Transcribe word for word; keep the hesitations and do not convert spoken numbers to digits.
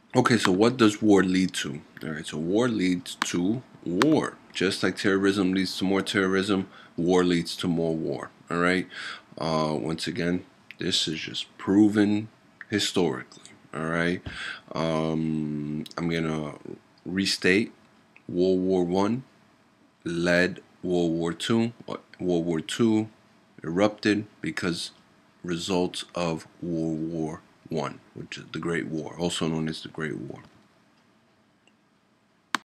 Okay, so what does war lead to? All right, so war leads to war. Just like terrorism leads to more terrorism, war leads to more war. All right. Uh, once again, this is just proven historically. All right. Um, I'm gonna restate. World War One led World War Two. World War Two erupted because results of World War One, which is the Great War, also known as the Great War.